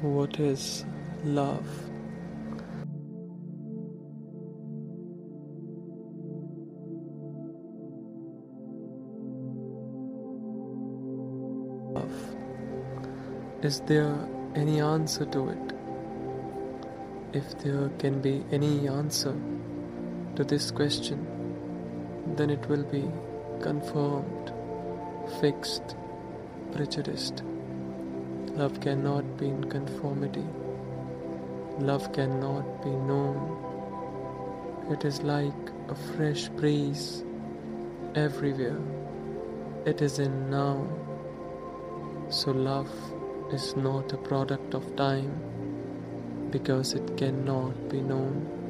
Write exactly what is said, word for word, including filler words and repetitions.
What is love? Love. Is there any answer to it? If there can be any answer to this question, then it will be confirmed, fixed, prejudiced. Love cannot be in conformity. Love cannot be known. It is like a fresh breeze everywhere. It is in now. So love is not a product of time because it cannot be known.